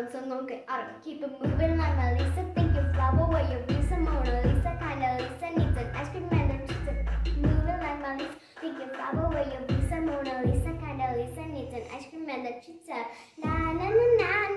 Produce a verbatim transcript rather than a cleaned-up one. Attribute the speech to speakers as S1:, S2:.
S1: run so long, get out of keep it moving like my Lisa. Think your flower, where your Lisa, Mona Lisa, kinda Lisa needs an ice cream man. They're just moving like my Lisa. Think your flower, where your Lisa, Mona Lisa, kinda Lisa needs an ice cream man. They're just na na na na.